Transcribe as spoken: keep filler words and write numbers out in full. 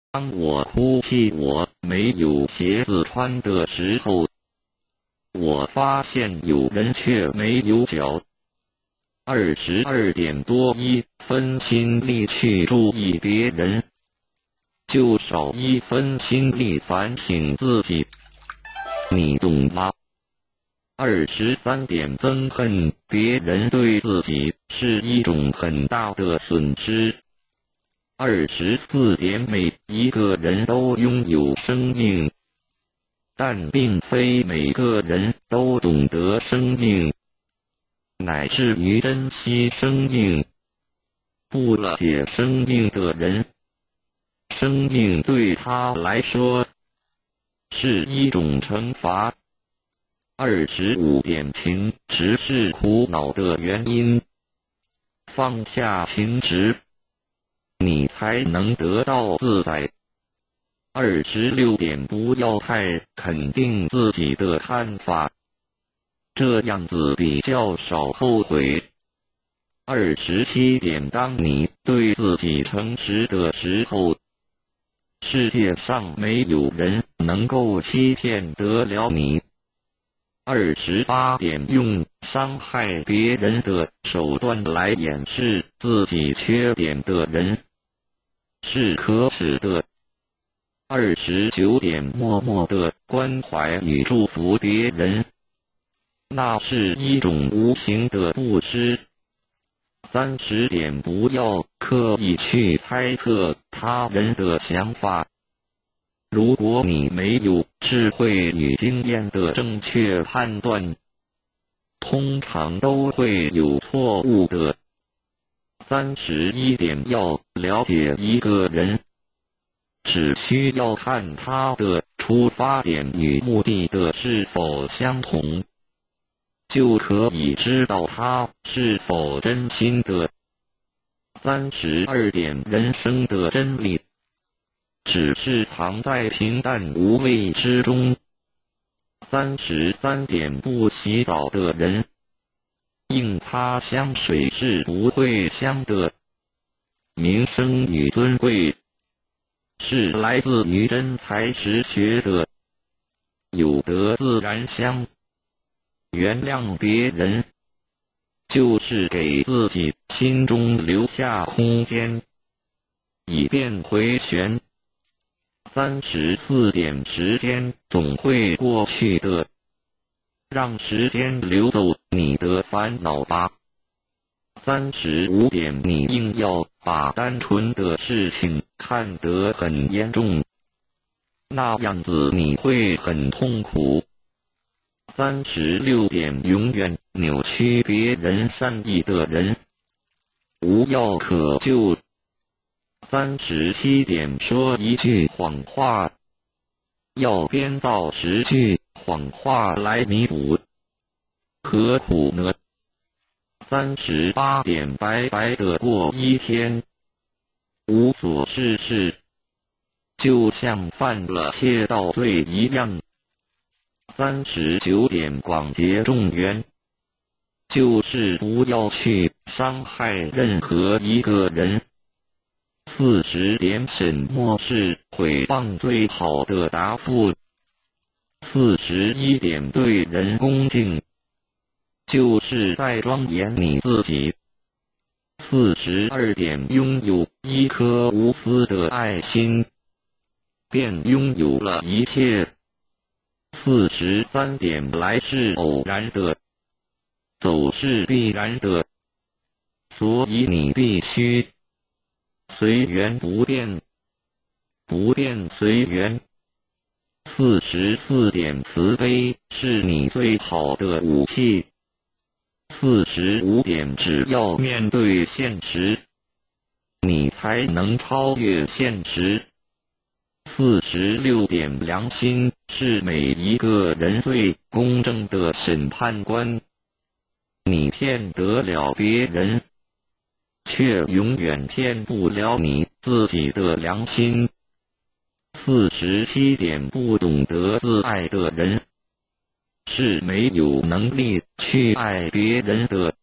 当我哭泣我没有鞋子穿的时候，我发现有人却没有脚。二十二点多一分心力去注意别人，就少一分心力反省自己，你懂吗？二十三点憎恨别人对自己是一种很大的损失。二十四点每一个人都拥有生命，但并非每个人都懂得生命，乃至于珍惜生命。不了解生命的人，生命对他来说是一种惩罚。二十五点情执是苦恼的原因，放下情执，你才能得到自在。二十六点不要太肯定自己的看法，这样子比较少后悔。二十七点当你对自己诚实的时候，世界上没有人能够欺骗得了你。二十八点用伤害别人的手段来掩饰自己缺点的人是可耻的。二十九点默默的关怀与祝福别人，那是一种无形的布施。三十点不要刻意去猜测他人的想法，如果你没有智慧与经验的正确判断，通常都会有错误的。三十一点要了解一个人，只需要看他的出发点与目的的是否相同，就可以知道他是否真心的。三十二点人生的真理只是藏在平淡无味之中。三十三点不洗澡的人，硬擦香水是不会香的。名声与尊贵是来自于真才实学的，有德自然香。原谅别人，就是给自己心中留下空间，以便回旋。三十四点时间总会过去的，让时间流走你的烦恼吧。三十五点你硬要把单纯的事情看得很严重，那样子你会很痛苦。三十六点永远扭曲别人善意的人，无药可救。三十七点说一句谎话，要编造十句谎话来弥补，何苦呢？三十八点白白的过一天，无所事事，就像犯了窃盗罪一样。三十九点广结众缘，就是不要去伤害任何一个人。四十点沈默是毁谤最好的答复。四十一点对人恭敬，就是在庄严你自己。四十二点拥有一颗无私的爱心，便拥有了一切。四十三点来是偶然的，走是必然的，所以你必须随缘不变，不变随缘。四十四点慈悲是你最好的武器。四十五点只要面对现实，你才能超越现实。四十六点良心是每一个人最公正的审判官。你骗得了别人，却永远骗不了你自己的良心。四十七点不懂得自爱的人，是没有能力去爱别人的。